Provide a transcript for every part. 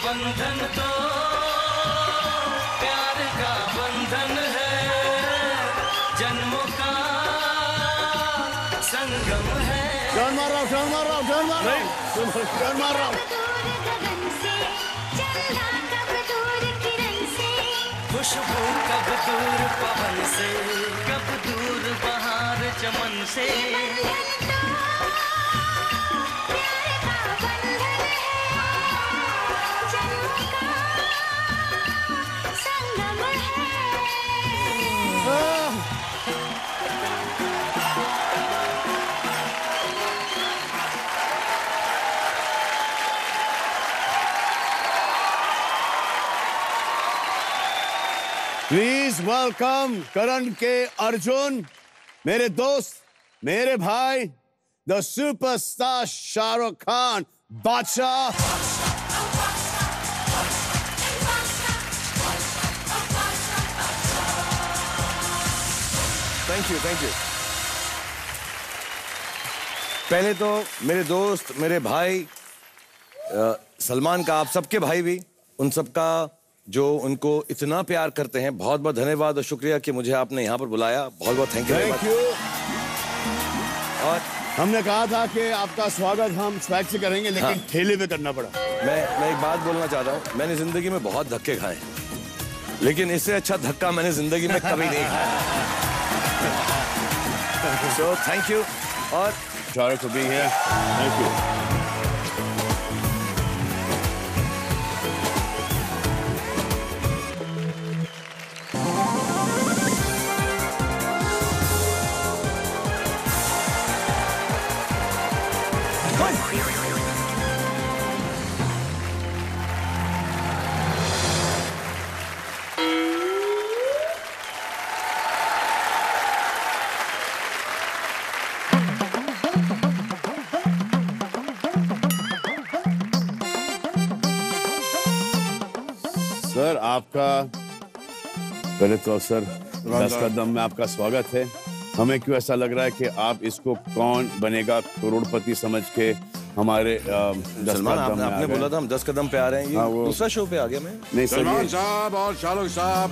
बंधन तो प्यार का बंधन है, जन्मों का संगम है। टर्न मार रहा हूँ, टर्न मार रहा हूँ, टर्न मार रहा हूँ, टर्न मार रहा हूँ। खुशबू कब दूर पवन से, कब दूर बहार चमन से। प्लीज वेलकम करण के अर्जुन, मेरे दोस्त, मेरे भाई, द सुपरस्टार शाहरुख खान बादशाह। Thank you, thank you. पहले तो मेरे दोस्त, मेरे भाई सलमान का, आप सबके भाई भी, उन सबका जो उनको इतना प्यार करते हैं, बहुत बहुत धन्यवाद और शुक्रिया कि मुझे आपने यहाँ पर बुलाया। बहुत बहुत थैंक यू। और हमने कहा था कि आपका स्वागत हम स्वैग से करेंगे, लेकिन ठेले पे करना पड़ा। मैं एक बात बोलना चाहता हूँ, मैंने जिंदगी में बहुत धक्के खाए, लेकिन इससे अच्छा धक्का मैंने जिंदगी में कभी नहीं खाया। So thank you. और शाहरुख को भी है, थैंक यू। सर आपका पहले तो सर 10 कदम में आपका स्वागत है। हमें क्यों ऐसा लग रहा है कि आप इसको कौन बनेगा करोड़पति समझ के हमारे सलमान आपने बोला था हम 10 कदम पे आ रहे हैं, ये दूसरा शो पे आ गया मैं। नहीं सलमान साहब और शाहरुख साहब,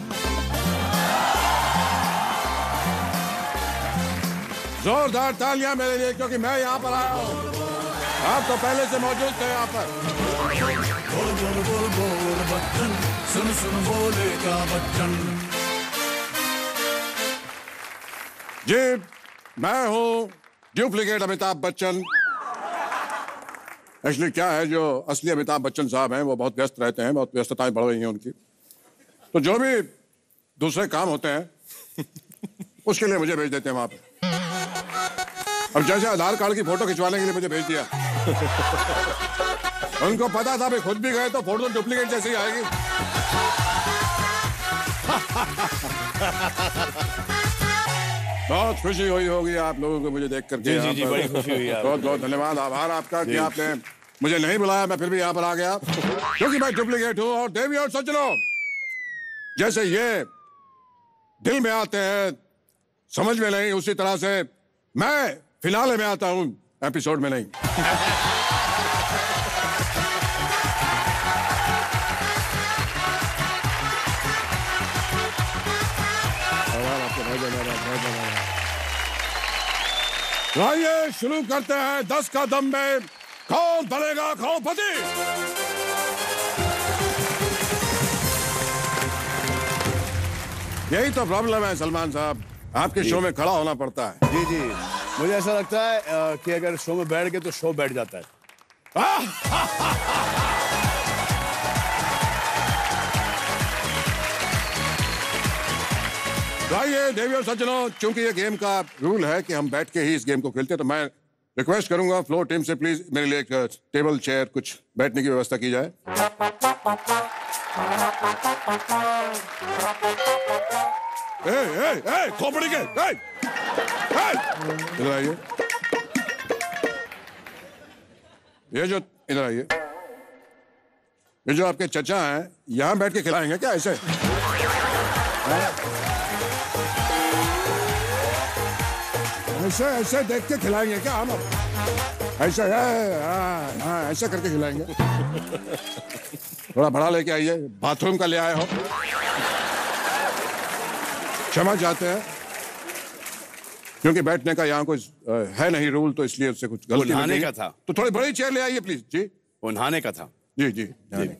जोरदार तालियां मेरे लिए, क्योंकि मैं यहाँ पर आया हूँ। आप तो पहले से मौजूद थे यहाँ पर। सुन सुन बोले का बच्चन। जी मैं हूँ डुप्लीकेट अमिताभ बच्चन। एक्चुअली क्या है, जो असली अमिताभ बच्चन साहब हैं वो बहुत व्यस्त रहते हैं, बहुत व्यस्तताएं बढ़ रही हैं उनकी, तो जो भी दूसरे काम होते हैं उसके लिए मुझे भेज देते हैं वहां पे। अब जैसे आधार कार्ड की फोटो खिंचवाने के लिए मुझे भेज दिया। उनको पता था भाई खुद भी गए तो फोटो डुप्लीकेट जैसी ही आएगी। बहुत खुशी हुई होगी आप लोगों को मुझे देख करके। जी जी, बड़ी खुशी हुई। बहुत बहुत धन्यवाद, आभार आपका कि आपने मुझे नहीं बुलाया, मैं फिर भी यहाँ पर आ गया, क्योंकि मैं डुप्लीकेट हूँ। और देवी और सज्जनों, जैसे ये दिल में आते हैं समझ में नहीं, उसी तरह से मैं फिनाले में आता हूँ, एपिसोड में नहीं। आइए शुरू करते हैं 10 कदम में कौन बनेगा करोड़पति। यही तो प्रॉब्लम है सलमान साहब, आपके शो में खड़ा होना पड़ता है। जी जी, मुझे ऐसा लगता है कि अगर शो में बैठ गए तो शो बैठ जाता है। आइए देवी और सज्जनों, चूंकि ये गेम का रूल है कि हम बैठ के ही इस गेम को खेलते हैं, तो मैं रिक्वेस्ट करूंगा फ्लोर टीम से प्लीज मेरे लिए एक टेबल चेयर कुछ बैठने की व्यवस्था की जाए। खोपड़ी के इधर आइए, ये जो इधर आइए, ये जो आपके चचा हैं यहां बैठ के खिलाएंगे क्या ऐसे? ऐसे ऐसे देख के खिलाएंगे क्या हम? ऐसा है, हाँ, ऐसा करके खिलाएंगे। थोड़ा बड़ा लेके आइए, बाथरूम का ले आए हो। क्षमा चाहते हैं, क्योंकि बैठने का यहाँ कुछ है नहीं रूल, तो इसलिए उससे कुछ गलती नहाने का था। तो थोड़ी बड़ी चेयर ले आइए प्लीज। जी, वो नहाने का था। जी जी, जी।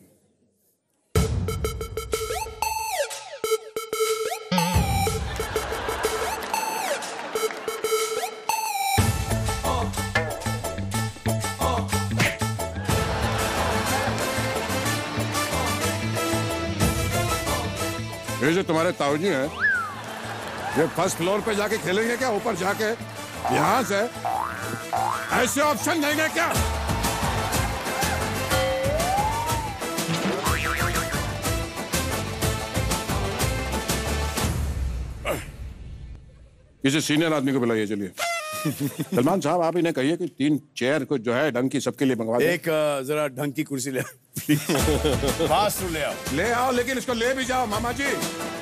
ये जो तुम्हारे ताऊजी हैं, ये फर्स्ट फ्लोर पे जाके खेलेंगे क्या? ऊपर जाके यहाँ से ऐसे ऑप्शन देंगे क्या? किसी सीनियर आदमी को बुलाइए। चलिए सलमान साहब, आप इन्हें कहिए कि 3 चेयर को जो है ढंग की सबके लिए मंगवा दें। एक जरा ढंग की कुर्सी ले फास्ट ले आओ। ले आओ, लेकिन इसको ले भी जाओ मामा जी।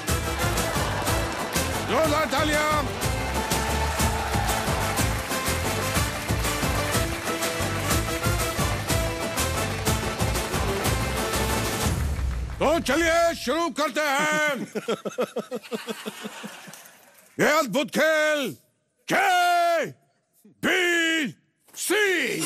जोरदार तालियां। तो चलिए शुरू करते हैं ये अद्भुत खेल KBC।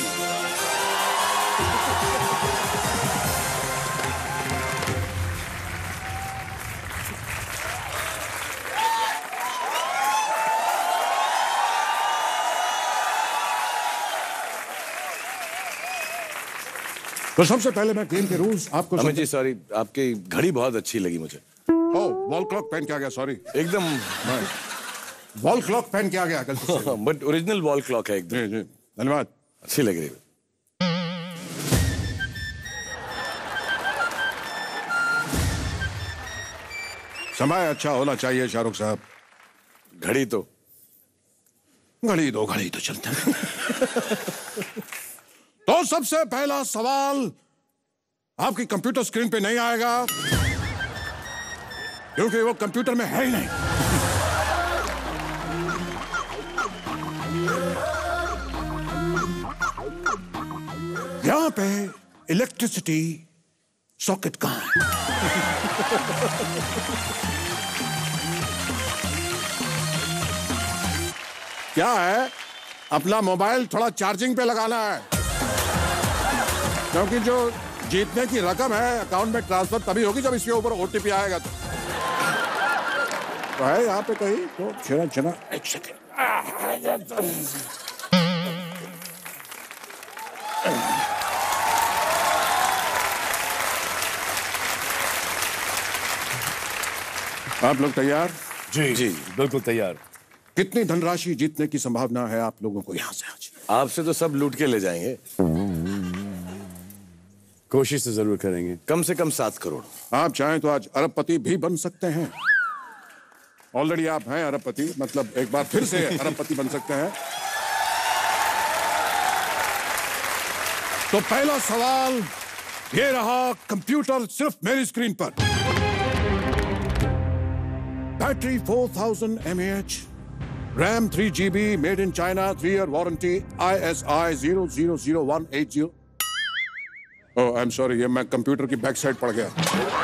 तो सबसे पहले मैं गेम के रूल्स आपको अमित जी सॉरी, आपकी घड़ी बहुत अच्छी लगी मुझे। ओ, वॉल क्लॉक पहन के आ गया, सॉरी। एकदम वॉल क्लॉक पहन के आ गया गलती से। बट ओरिजिनल वॉल क्लॉक है एकदम। जी जी, धन्यवाद। अच्छी लग रही है। समय अच्छा होना चाहिए शाहरुख साहब। घड़ी तो चलते हैं। तो सबसे पहला सवाल आपकी कंप्यूटर स्क्रीन पे नहीं आएगा, क्योंकि वो कंप्यूटर में है ही नहीं। यहां पे इलेक्ट्रिसिटी सॉकेट कहां है? क्या है, अपना मोबाइल थोड़ा चार्जिंग पे लगाना है, क्योंकि जो जीतने की रकम है अकाउंट में ट्रांसफर तभी होगी जब इसके ऊपर ओटीपी आएगा। तो है यहाँ पे कहीं, तो छेना एक सेकेंड। आप लोग तैयार? जी जी बिल्कुल तैयार। कितनी धनराशि जीतने की संभावना है आप लोगों को यहाँ से आज? आपसे तो सब लूट के ले जाएंगे। कोशिश तो जरूर करेंगे। कम से कम 7 करोड़। आप चाहें तो आज अरबपति भी बन सकते हैं। ऑलरेडी आप हैं अरबपति, मतलब एक बार फिर से अरबपति बन सकते हैं। तो पहला सवाल ये रहा, कंप्यूटर सिर्फ मेरी स्क्रीन पर। Battery 4000 mAh, RAM 3 GB, made in China, 3 year warranty, ISI 000180। Oh I am sorry, ये मैं कंप्यूटर की बैक साइड पड़ गया।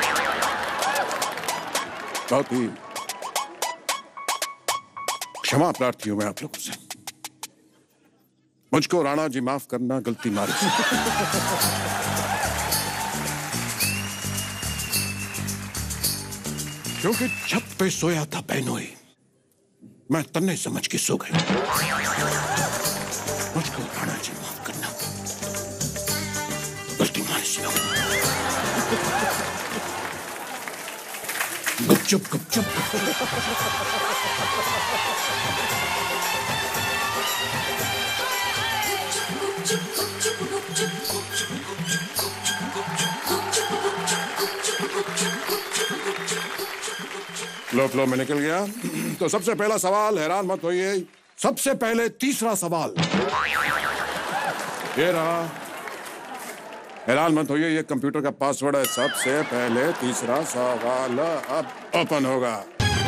बहुत ही क्षमा प्रार्थी हूं मैं आप लोगों से। मुझको राणा जी माफ करना, गलती मारी। क्योंकि छत पे सोया था बेनोई, मैं तन्ने समझ के सो गया। मुझको राणा जी माफ करना, गलती मारी से। गुपचुप गुपचुप फ्लो में निकल गया। तो सबसे पहला सवाल, हैरान मत होइए, सबसे पहले तीसरा सवाल ये रहा। हैरान मत होइए, ये कंप्यूटर का पासवर्ड है। सबसे पहले तीसरा सवाल अब ओपन होगा।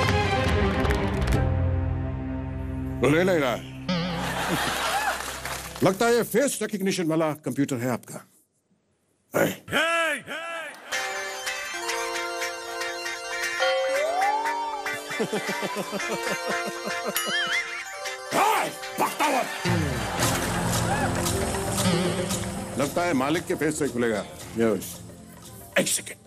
तो ले नहीं रहा है। लगता है ये फेस रिकग्निशन वाला कंप्यूटर है आपका। लगता है मालिक के फेस से खुलेगा। यस, एक सेकेंड।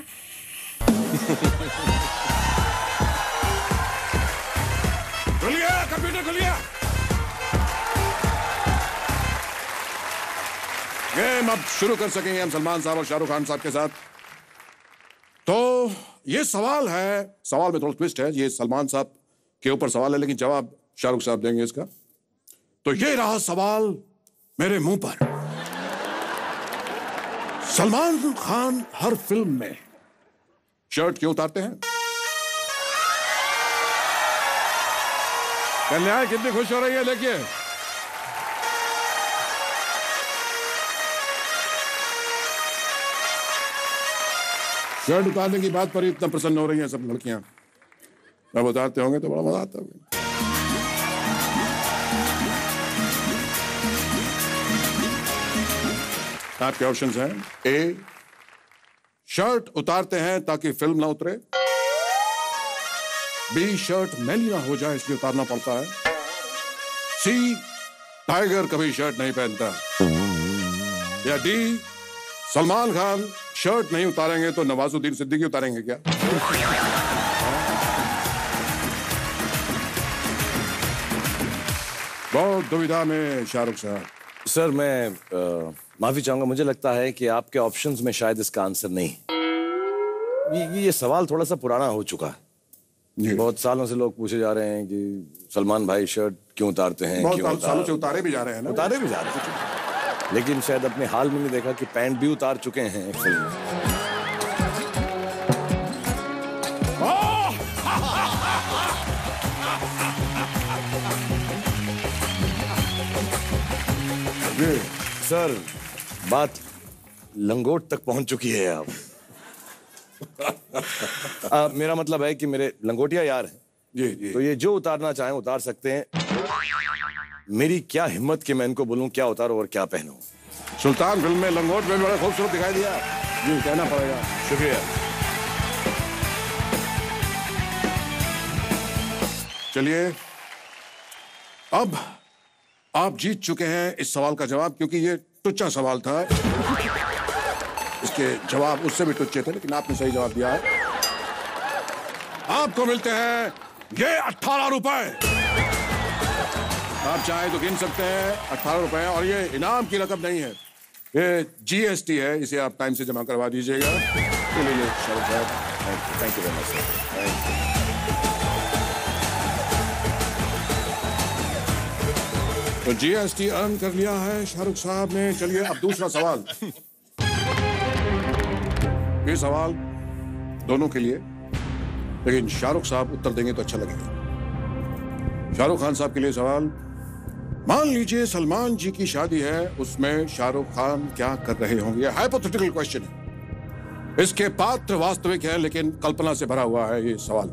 खुलिए, कंप्यूटर खुलिए। गेम अब शुरू कर सकेंगे हम सलमान साहब और शाहरुख खान साहब के साथ। तो ये सवाल है, सवाल में थोड़ा ट्विस्ट है। ये सलमान साहब के ऊपर सवाल है, लेकिन जवाब शाहरुख साहब देंगे इसका। तो ये रहा सवाल मेरे मुंह पर। सलमान खान हर फिल्म में शर्ट क्यों उतारते हैं? कन्या कितनी खुश हो रही है, देखिए। शर्ट उतारने की बात पर ही इतना प्रसन्न हो रही हैं सब लड़कियां। अब उतारते होंगे तो बड़ा मजा आता होगा। आपके ऑप्शंस हैं। ए, शर्ट उतारते हैं ताकि फिल्म ना उतरे। बी, शर्ट मैली ना हो जाए इसलिए उतारना पड़ता है। सी, टाइगर कभी शर्ट नहीं पहनता। या डी, सलमान खान शर्ट नहीं उतारेंगे तो नवाजुद्दीन सिद्दीकी उतारेंगे क्या? बहुत दुविधा में शाहरुख साहब। सर मैं माफी चाहूंगा, मुझे लगता है कि आपके ऑप्शंस में शायद इसका आंसर नहीं। ये सवाल थोड़ा सा पुराना हो चुका है। बहुत सालों से लोग पूछे जा रहे हैं कि सलमान भाई शर्ट क्यों उतारते हैं। बहुत सालों से उतारे भी जा रहे हैं ना। उतारे भी जा रहे हैं, लेकिन शायद अपने हाल में नहीं देखा कि पैंट भी उतार चुके हैं एक फिल्म में। सर बात लंगोट तक पहुंच चुकी है अब। मेरा मतलब है कि मेरे लंगोटिया यार हैं जी जी। तो ये जो उतारना चाहें उतार सकते हैं। मेरी क्या हिम्मत कि मैं इनको बोलूं क्या उतारो और क्या पहनूं। सुल्तान फिल्म में लंगोट में बड़ा खूबसूरत दिखाई दिया जी, कहना पड़ेगा। शुक्रिया। चलिए, अब आप जीत चुके हैं इस सवाल का जवाब, क्योंकि ये टुच्चा सवाल था। इसके जवाब उससे भी टुच्चे थे, लेकिन आपने सही जवाब दिया है। आपको मिलते हैं ये 18 रुपए। आप चाहें तो गिन सकते हैं 18 रुपए, और ये इनाम की रकम नहीं है, ये जीएसटी है। इसे आप टाइम से जमा करवा दीजिएगा। चलिए शाहरुख साहब, thank you very much sir. तो जीएसटी अर्न कर लिया है शाहरुख साहब ने। चलिए अब दूसरा सवाल। ये सवाल दोनों के लिए, लेकिन शाहरुख साहब उत्तर देंगे तो अच्छा लगेगा। शाहरुख खान साहब के लिए सवाल। मान लीजिए सलमान जी की शादी है, उसमें शाहरुख खान क्या कर रहे होंगे? हाइपोथेटिकल क्वेश्चन है। इसके पात्र वास्तविक है, लेकिन कल्पना से भरा हुआ है ये सवाल।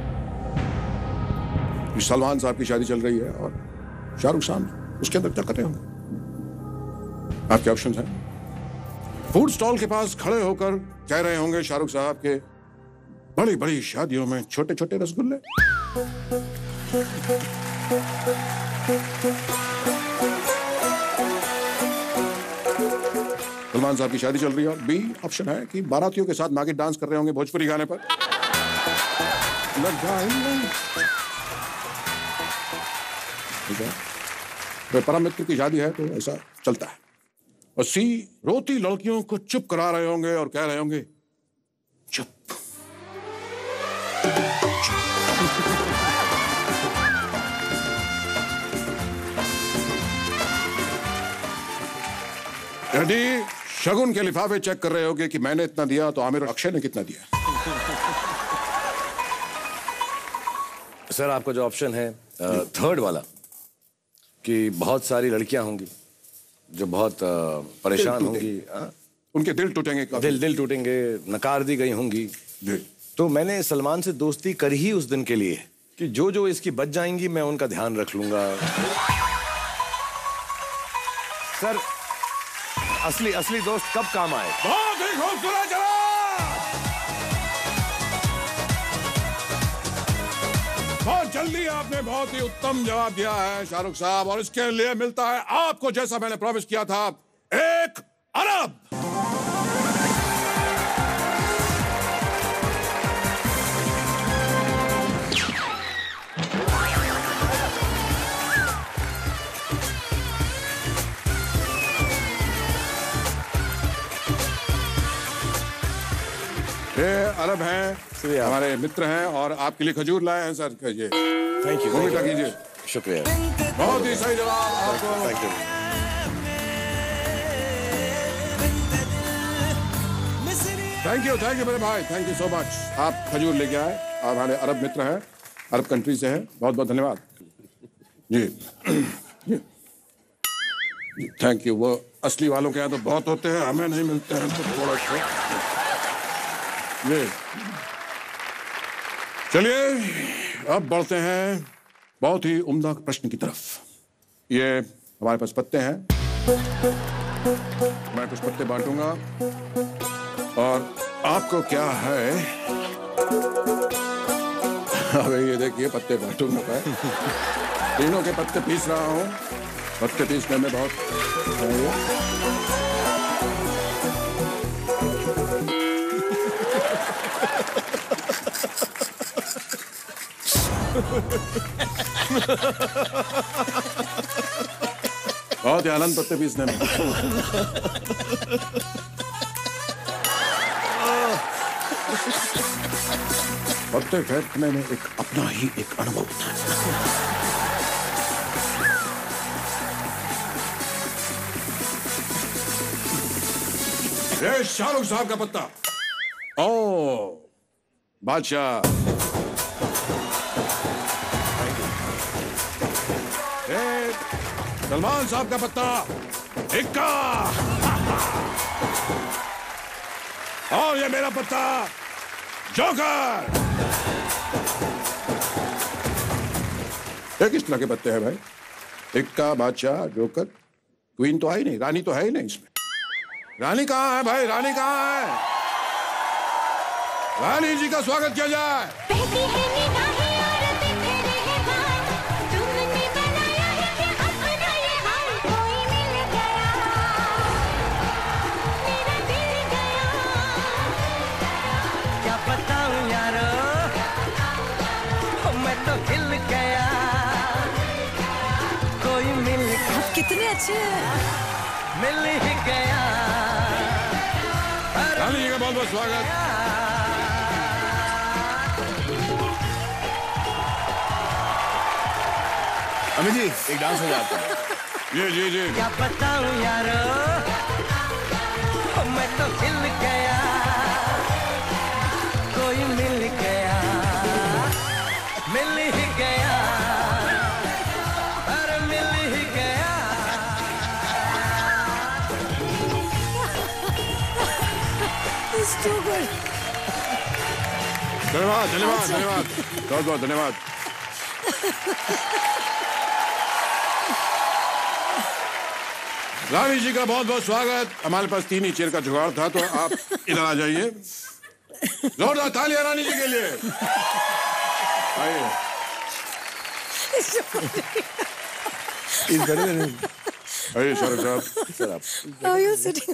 सलमान साहब की शादी चल रही है और शाहरुख साहब उसके अंदर क्या कर रहे होंगे? आपके ऑप्शन हैं। फूड स्टॉल के पास खड़े होकर कह रहे होंगे शाहरुख साहब के बड़ी बड़ी शादियों में छोटे छोटे रसगुल्ले। सलमान साहब की शादी चल रही है। और बी ऑप्शन है कि बारातियों के साथ नागिन डांस कर रहे होंगे भोजपुरी गाने पर। ठीक है, तो परम मित्र की शादी है तो ऐसा चलता है। और सी, रोती लड़कियों को चुप करा रहे होंगे और कह रहे होंगे चुप। यदि शगुन के लिफाफे चेक कर रहे होगे कि मैंने इतना दिया तो आमिर और अक्षय ने कितना दिया? सर आपका जो ऑप्शन है थर्ड वाला, कि बहुत सारी लड़कियां होंगी जो बहुत परेशान होंगी, उनके दिल टूटेंगे, दिल टूटेंगे, नकार दी गई होंगी। तो मैंने सलमान से दोस्ती कर ही उस दिन के लिए कि जो जो इसकी बच जाएंगी मैं उनका ध्यान रख लूंगा। सर, असली दोस्त कब काम आए? बहुत ही खूबसूरत जवाब। बहुत जल्दी आपने बहुत ही उत्तम जवाब दिया है शाहरुख साहब, और इसके लिए मिलता है आपको, जैसा मैंने प्रॉमिस किया था, 1 अरब। ये अरब हैं, हमारे मित्र हैं, और आपके लिए खजूर लाए हैं सर। ये थैंक यू। भूमिका कीजिए। शुक्रिया। बहुत ही सही जवाब आपको। Thank you. थैंक यू मेरे भाई, थैंक यू सो मच। आप खजूर लेके आए, और हमारे अरब मित्र हैं, अरब कंट्री से हैं। बहुत बहुत धन्यवाद जी। Thank you. वो असली वालों के यहाँ तो बहुत होते हैं, हमें नहीं मिलते हैं तो थोड़ा सा। चलिए अब बढ़ते हैं बहुत ही उम्दा प्रश्न की तरफ। ये हमारे पास पत्ते हैं, मैं कुछ पत्ते बांटूंगा, और आपको क्या है, अबे ये देखिए पत्ते बांटूंगा मैं। तीनों के पत्ते पीस रहा हूँ, पत्ते पीसने में बहुत बहुत ही आनंद पत्ते पीसने में। पत्ते फेंकने में एक अपना ही एक अनुभव होता है। ये शाहरुख साहब का पत्ता। ओ बादशाह। सलमान साहब का पत्ता। इक्का। और ये मेरा पत्ता जोकर। ये किस तरह के पत्ते हैं भाई? इक्का, बादशाह, जोकर। क्वीन तो आई नहीं, रानी तो है ही नहीं इसमें। रानी कहाँ है भाई? रानी कहाँ है? रानी जी का स्वागत किया जाए। कितने अच्छे मिल ही गया। रानी जी का बहुत बहुत स्वागत। अमित जी एक डांस हो जाता है। जी जी जी। क्या बताऊं यारो, मैं तो हिल गया। कोई मिल गया, मिल ही गया, अरे मिल ही गया। धन्यवाद धन्यवाद धन्यवाद, बहुत बहुत धन्यवाद। रानी जी का बहुत बहुत स्वागत। हमारे पास 3 ही चेयर का जुगाड़ था, तो आप इधर आ जाइए। जोरदार तालियां रानी जी के लिए। आइए। आइए शाहरुख साहब।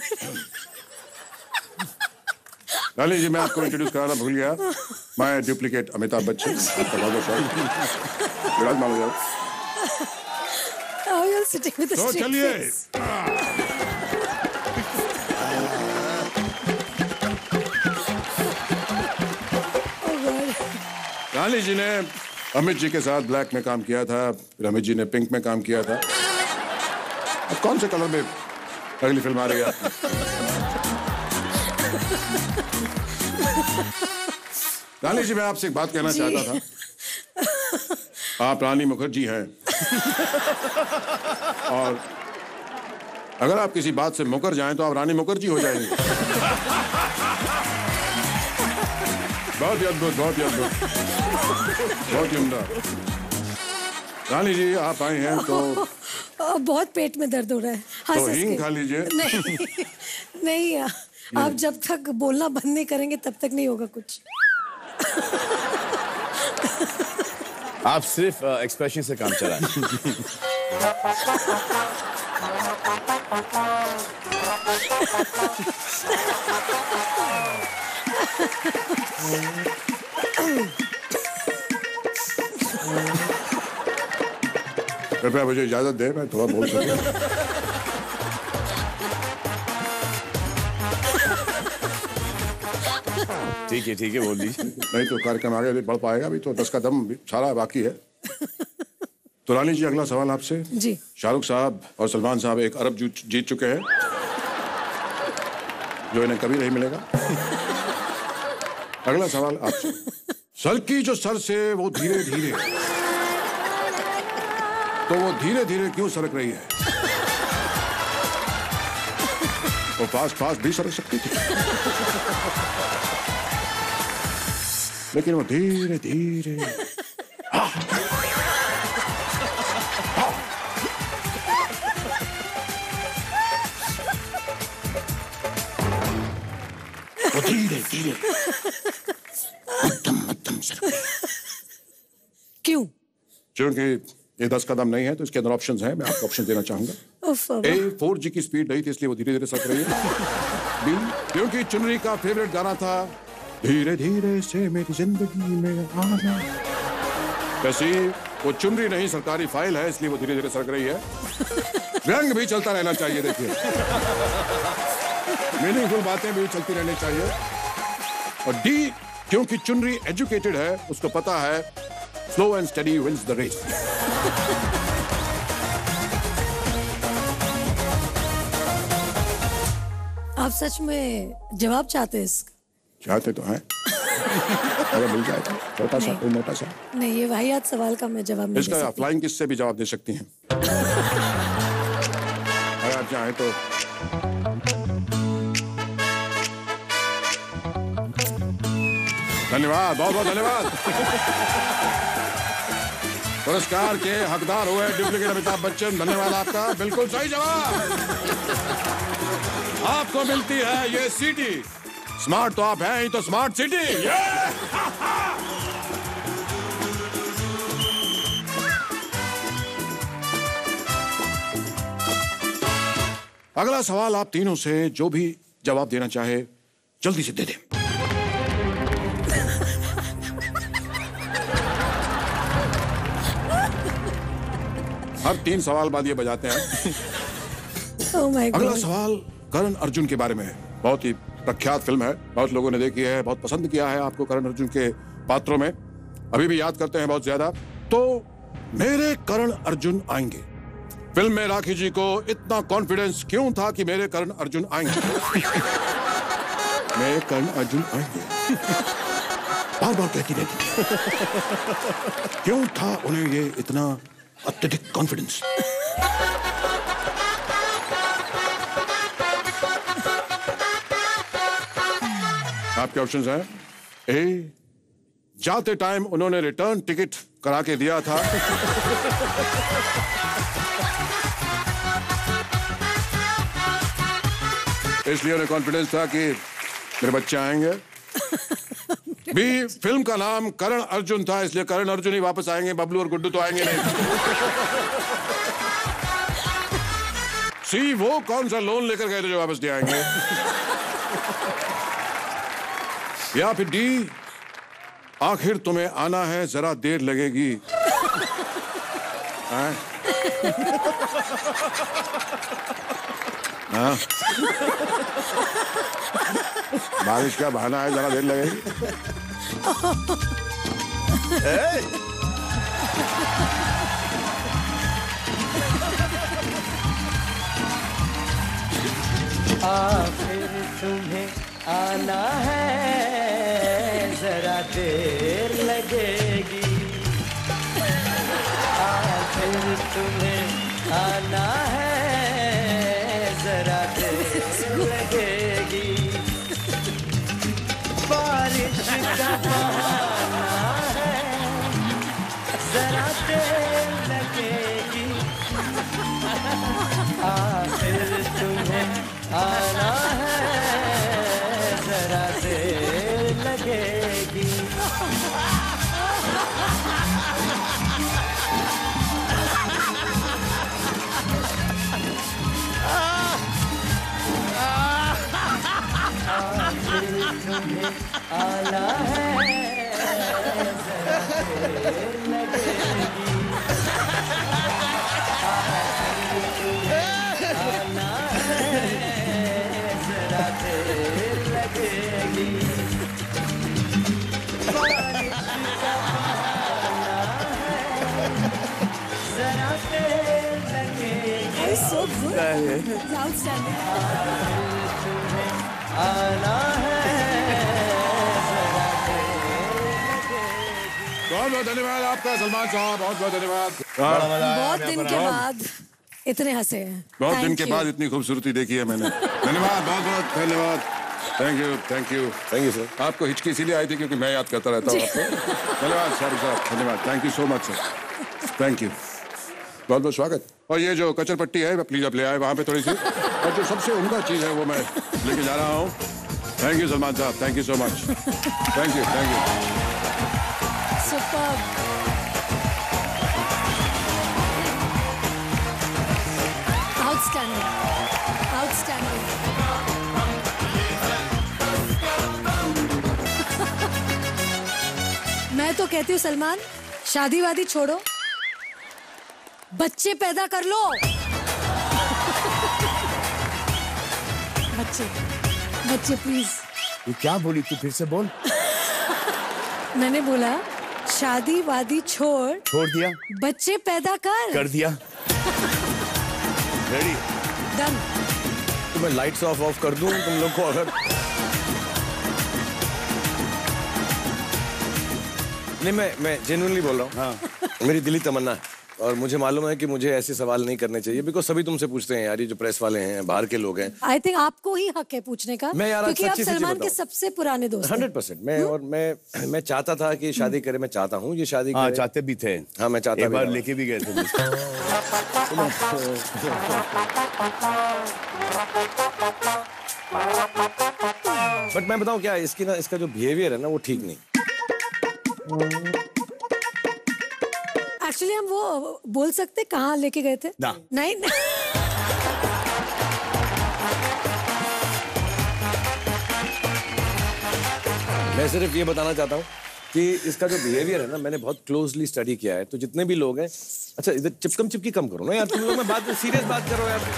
रानी जी मैं आपको इंट्रोड्यूस कराना भूल गया, मैं डुप्लीकेट अमिताभ बच्चन। आपका बहुत बहुत स्वागत। विराजमान हो जाओ। तो चलिए, रानी जी ने अमित जी के साथ ब्लैक में काम किया था, फिर अमित जी ने पिंक में काम किया था। अब कौन से कलर में अगली फिल्म आ रही है? रानी जी मैं आपसे एक बात कहना चाहता था। आप रानी मुखर्जी हैं, और अगर आप किसी बात से मुकर जाएं तो आप रानी मुखर्जी हो जाएंगे। बहुत ही अद्भुत, बहुत ही अद्भुत, बहुत ही उम्दा। रानी जी आप आए हैं तो बहुत पेट में दर्द हो रहा है। हाँ, तो हींग खा लीजिए। नहीं नहीं, आप जब तक बोलना बंद नहीं करेंगे तब तक नहीं होगा कुछ। आप सिर्फ एक्सप्रेशन से काम चलाएं। कृपया मुझे इजाजत दे, मैं थोड़ा बोल सकूं। ठीक है, बोल दीजिए। नहीं तो कार्यक्रम आगे नहीं बढ़ पाएगा, अभी तो 10 का दम सारा बाकी है। तो रानी जी, अगला सवाल आपसे। जी। शाहरुख साहब और सलमान साहब 1 अरब जीत चुके हैं, जो इन्हें कभी नहीं मिलेगा। अगला सवाल आपसे। सर की जो सर से वो धीरे धीरे, तो वो धीरे धीरे क्यों सरक रही है? वो फास्ट भी सरक सकती थी, लेकिन वो धीरे धीरे। वो धीरे धीरे मध्यम सरक रही है। क्यों? क्योंकि ये 10 कदम नहीं है, तो इसके अंदर ऑप्शंस हैं, मैं आपको ऑप्शन देना चाहूंगा। A, 4G की स्पीड नहीं थी इसलिए वो धीरे धीरे सरक रही है। B, क्योंकि चुनरी का फेवरेट गाना था धीरे धीरे से मेरी जिंदगी में आना। कैसी? वो चुनरी नहीं, सरकारी फाइल है, इसलिए वो धीरे धीरे सरक रही है। रंग भी चलता रहना चाहिए, देखिए, मीनिंगफुल बातें भी चलती रहनी चाहिए। और D, क्योंकि चुनरी एजुकेटेड है, उसको पता है slow and steady wins the race. आप सच में जवाब चाहते हैं इसका? चाहते तो हैं। अगर मिल जाए तो छोटा सा, कोई मोटा सा। नहीं, ये वाहियात सवाल का मैं जवाब नहीं दे इसका सकती। फ्लाइंग किस से भी जवाब दे सकती हैं। अगर आप चाहें तो। धन्यवाद, बहुत बहुत धन्यवाद। पुरस्कार के हकदार हुए डुप्लीकेट अमिताभ बच्चन, धन्यवाद आपका। बिल्कुल सही जवाब। आपको मिलती है ये सीटी। स्मार्ट तो आप हैं ही, तो स्मार्ट सिटी। अगला सवाल आप तीनों से जो भी जवाब देना चाहे जल्दी से दे दें। हर 3 सवाल बाद ये बजाते हैं। Oh my God. अगला सवाल करण अर्जुन के बारे में है। बहुत ही प्रख्यात फिल्म है, बहुत लोगों ने देखी है, बहुत पसंद किया है आपको करण अर्जुन के पात्रों में, अभी भी याद करते हैं बहुत ज्यादा। तो मेरे करण अर्जुन आएंगे, फिल्म में राखी जी को इतना कॉन्फिडेंस क्यों था कि मेरे करण अर्जुन आएंगे? मेरे करण अर्जुन आएंगे बार बार कहती रहती। क्यों था उन्हें ये इतना अत्यधिक कॉन्फिडेंस? आपके ऑप्शंस हैं। ए, जाते टाइम उन्होंने रिटर्न टिकट करा के दिया था। इसलिए उन्हें कॉन्फिडेंस था कि मेरे बच्चे आएंगे। बी, फिल्म का नाम करण अर्जुन था, इसलिए करण अर्जुन ही वापस आएंगे, बबलू और गुड्डू तो आएंगे नहीं। सी, वो कौन सा लोन लेकर गए थे जो वापस नहीं आएंगे। या फिर डी, आखिर तुम्हें आना है, जरा देर लगेगी। हाँ? बारिश का बहाना है, जरा देर लगेगी। आखिर तुम्हें आना है, जरा देर लगेगी। आखिर तुम्हें आना है, जरा देर लगेगी। बारिश का बहाना है, जरा देर लगेगी। so good. Outstanding. आना है बहुत बहुत धन्यवाद आपका सलमान साहब, बहुत बहुत धन्यवाद। बहुत दिन के बाद इतने हंसे हैं। बहुत दिन Thank के you. बाद इतनी खूबसूरती देखी है मैंने। धन्यवाद, बहुत बहुत धन्यवाद। Thank you, thank you, thank you sir. आपको हिचकी इसीलिए आई थी क्योंकि मैं याद करता रहता हूँ आपको। धन्यवाद शाहरुख साहब, धन्यवाद, thank you so much sir, thank you, बहुत बहुत स्वागत। और ये जो कचर पट्टी है प्लीज आप ले आए वहाँ पे थोड़ी सी, और जो सबसे उम्दा चीज़ है वो मैं लेके जा रहा हूँ। थैंक यू सलमान साहब, thank you so much, thank you, thank you. Superb. Outstanding. Outstanding. मैं तो कहती हूँ सलमान, शादी वादी छोड़ो, बच्चे पैदा कर लो। बच्चे, बच्चे प्लीज। ये क्या बोली तू, फिर से बोल। मैंने बोला शादी वादी छोड़, छोड़ दिया, बच्चे पैदा कर दिया। रेडी। डन। तो मैं लाइट्स ऑफ कर दूं तुम लोग को अगर नहीं, मैं जेन्युइनली बोल रहा हूँ। हाँ। मेरी दिली तमन्ना है और मुझे मालूम है कि मुझे ऐसे सवाल नहीं करने चाहिए, बिकॉज सभी तुमसे पूछते हैं यार, ये जो प्रेस वाले हैं, बाहर के लोग हैं। आई थिंक आपको ही हक है पूछने का, मैं यार क्योंकि आप सच्ची सच्ची सलमान के बताऊं। सबसे पुराने दोस्त हैं। 100%। मैं चाहता था कि शादी करे, मैं चाहता हूँ ये शादी हाँ, करे। चाहते भी थे। हाँ, मैं चाहता एक भी बार था। लेके भी गए थे मुझको। बट मैं बताऊँ क्या, इसका जो बिहेवियर है ना वो ठीक नहीं। एक्चुअली हम वो बोल सकते कहाँ लेके गए थे? ना। नहीं, नहीं। मैं सिर्फ ये बताना चाहता हूँ कि इसका जो बिहेवियर है ना, मैंने बहुत क्लोजली स्टडी किया है। तो जितने भी लोग हैं, अच्छा इधर चिपकम चिपकी कम करो ना यार, तुम लोग में बात सीरियस बात करो यार।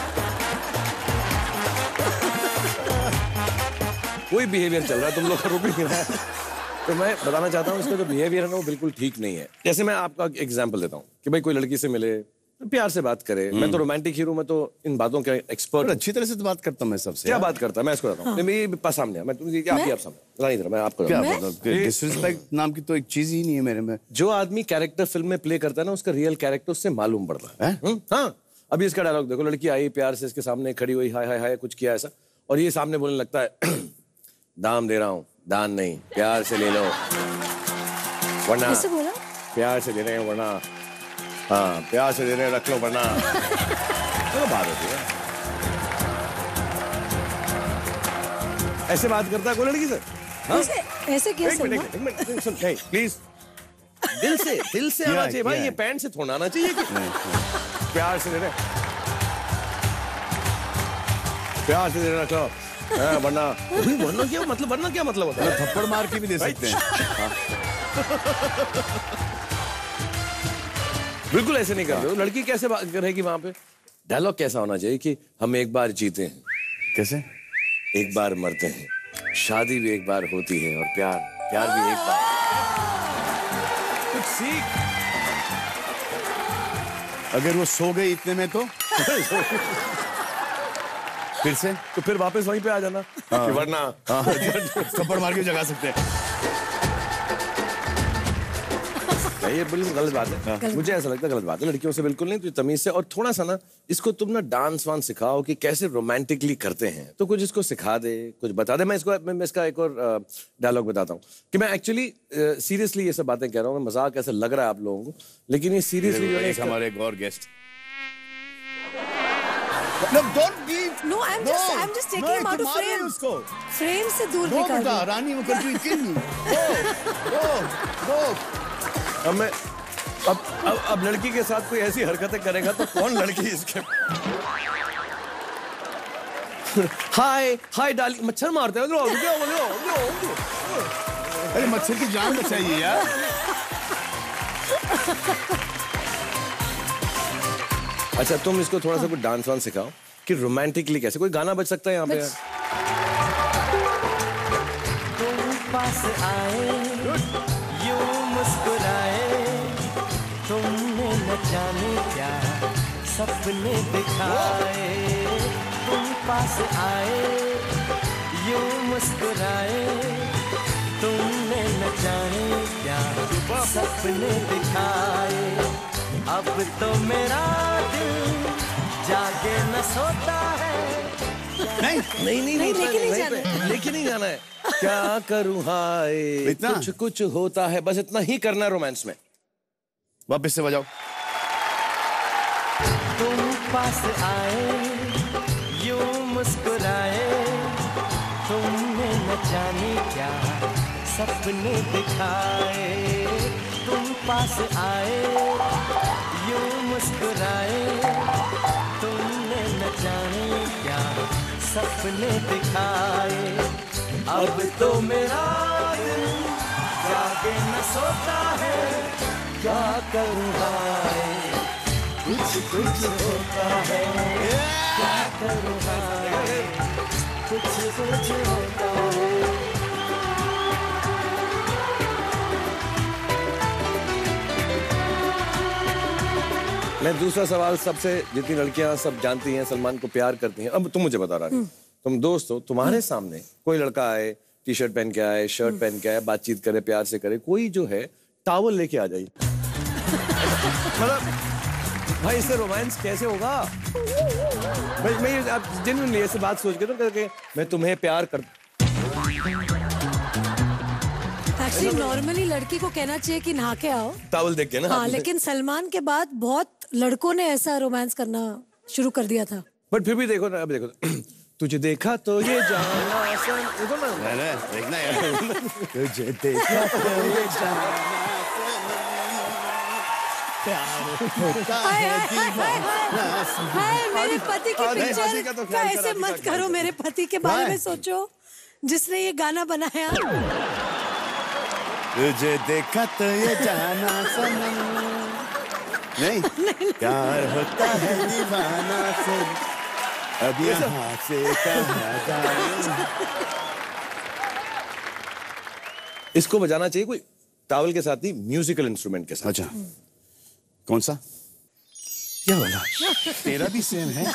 कोई बिहेवियर चल रहा है, तुम लोग का रुक नहीं रहा है। तो मैं बताना चाहता हूँ इसका जो बिहेवियर है ना वो बिल्कुल ठीक नहीं है। जैसे मैं आपका एग्जांपल देता हूँ कि भाई कोई लड़की से मिले, प्यार से बात करे। मैं तो रोमांटिक हीरो, मैं तो इन बातों का एक्सपर्ट। अच्छी तरह से तो बात करता हूँ मैं सबसे। क्या बात करता है, मैं इसको बताता हूँ। मेरे पास सामने, मैं तुम क्या आप सामने रानी तरह, मैं आपको क्या बताता हूँ। डिसरिस्पेक्ट नाम की तो एक चीज ही नहीं है मेरे में। जो आदमी कैरेक्टर फिल्म में प्ले करता है ना, उसका रियल कैरेक्टर उससे मालूम पड़ता है। हाँ, अभी इसका डायलॉग देखो, लड़की आई प्यार से इसके सामने खड़ी हुई, हाय हाय हाय कुछ किया ऐसा, और ये सामने बोलने लगता है दाम दे रहा हूँ, दान नहीं, प्यार से ले लो, वरना कैसे बोला? प्यार से दे रहे हैं वरना, हाँ प्यार से दे रहे हैं रख लो वरना। तो बात होती है, ऐसे बात करता है कोई लड़की से? ऐसे क्या एक मिनट सुन, नहीं प्लीज, दिल से आना चाहिए भाई, ये पैंट से थोड़ा आना चाहिए कि प्यार से दे रहे, प्यार से दे रहे रख लो वरना, वरना क्या मतलब होता है? थप्पड़ मार के भी दे सकते हैं। बिल्कुल ऐसे नहीं करते। लड़की कैसे रहेगी वहां पे? डायलॉग कैसा होना चाहिए कि हम एक बार जीते हैं, कैसे? एक बार मरते हैं, शादी भी एक बार होती है और प्यार भी एक बार। कुछ सीख। अगर वो सो गई इतने में तो फिर से तो फिर वापस वहीं पे आ जाना कि वरना थप्पड़ मार के जगा सकते हैं। ये बिल्कुल गलत बात है। मुझे ऐसा लगता है गलत बात है। लड़कियों से बिल्कुल नहीं, तो तमीज से, और थोड़ा सा ना इसको तुम ना डांस वांस सिखाओ कि कैसे रोमांटिकली करते हैं, तो कुछ इसको सिखा दे, कुछ बता दे। मैं इसका एक और डायलॉग बताता हूँ कि मैं एक्चुअली सीरियसली ये सब बातें कह रहा हूँ। मजाक ऐसा लग रहा है आप लोगों को, लेकिन ये सीरियसली जो है हमारे एक और guest. No, I'm just taking him out of frame. उसको फ्रेम से दूर निकाल दो। रानी मुखर्जी किन अब लड़की के साथ कोई ऐसी हरकतें करेगा तो कौन लड़की इसके हाय डार्लिंग, मच्छर मारते हो। अरे मच्छर की जान बचाइए यार। अच्छा तुम इसको थोड़ा सा कुछ डांस वांस सिखाओ कि रोमांटिकली कैसे, कोई गाना बज सकता है यहाँ पे? तुम पास आए यूं मुस्कुराए, तुमने न जाने क्या सपने दिखाए, तुम पास आए, यूं मुस्कुराए, तुमने न जाने क्या सपने दिखाए। अब तो मेरा दिल जागे न सोता है। नहीं लेके नहीं जाना है। क्या करूं हाय, इतना? कुछ कुछ होता है, बस इतना ही करना है रोमांस में। वापस से बजाओ। तुम पास आए, यूं मुस्कुराए, तुमने न जाने क्या सपने दिखाए। तुम पास आए, यूं मुस्कुराए, तुमने न जाने क्या सपने दिखाए। अब तो मेरा दिल जागे न सोता है। क्या करूं हाय, कुछ कुछ होता है। क्या करूं हाय, कुछ कुछ होता है। मैं दूसरा सवाल, सबसे जितनी लड़कियां सब जानती हैं सलमान को प्यार करती हैं, अब तुम मुझे बता रहा है, तुम दोस्त हो, तुम्हारे सामने कोई लड़का आए, टी शर्ट पहन के आए, शर्ट पहन के आए, बातचीत करे, प्यार से करे, कोई जो है टॉवल लेके आ जाए, मतलब भाई इससे रोमांस कैसे होगा? भाई मैं आप जेन्युइनली ऐसे बात सोच के तो करके मैं तुम्हें प्यार कर। एक्चुअली नॉर्मली लड़की को कहना चाहिए कि नहा के आओ, टॉवल देख के ना। हाँ, लेकिन सलमान के बाद बहुत लड़कों ने ऐसा रोमांस करना शुरू कर दिया था। बट फिर भी देखो ना, अब देखो तुझे देखा तो ये जाना देखो ना, देखना यार। तुझे देखा तो ये जाना हाय मेरे पति के पिक्चर का तो का ऐसे मत करो, मेरे पति के बारे में सोचो जिसने ये गाना बनाया। तुझे देखा तो ये जाना सनम, नहीं प्यार होता है दीवाना से, अब यहाँ से कहाँ जाऊं। इसको बजाना चाहिए कोई टॉवल के साथ ही म्यूजिकल इंस्ट्रूमेंट के साथ। अच्छा, कौन सा? क्या बोला? तेरा भी सेम है।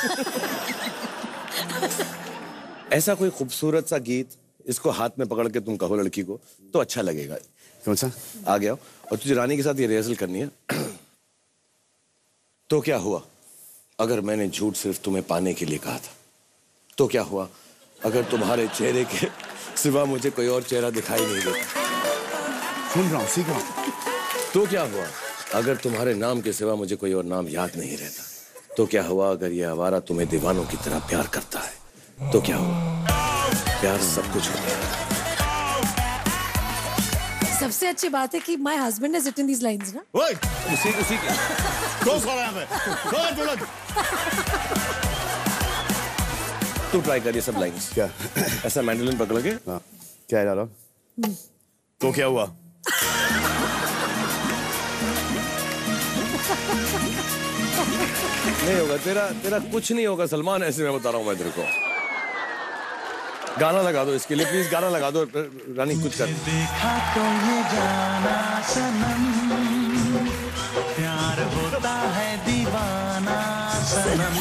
ऐसा कोई खूबसूरत सा गीत, इसको हाथ में पकड़ के तुम कहो लड़की को तो अच्छा लगेगा। कौन सा? आ गया, और तुझे रानी के साथ ये रिहर्सल करनी है। तो क्या हुआ अगर मैंने झूठ सिर्फ तुम्हें पाने के लिए कहा था? तो क्या हुआ अगर तुम्हारे चेहरे के सिवा मुझे कोई और चेहरा दिखाई नहीं देता? सुन रहा हूँ, सीख रहा हूँ। तो क्या हुआ अगर तुम्हारे नाम के सिवा मुझे कोई और नाम याद नहीं रहता? तो क्या हुआ अगर ये आवारा तुम्हें दीवानों की तरह प्यार करता है? तो क्या हुआ? प्यार सब कुछ होता है। सबसे अच्छी बात है कि my husband has written these lines ना। ओए, उसी के कौन सा रहा है? कौन? तुम ट्राई करिए सब लाइंस। क्या? ऐसा मैंडोलिन पकड़ के। हाँ, क्या है यार? तो क्या हुआ? नहीं होगा तेरा कुछ नहीं होगा सलमान, ऐसे मैं बता रहा हूँ मैं तेरे को। गाना लगा दो इसके लिए प्लीज, गाना लगा दो रानी, कुछ कर। देखा तो ये जाना सनम, प्यार होता है दीवाना सनम।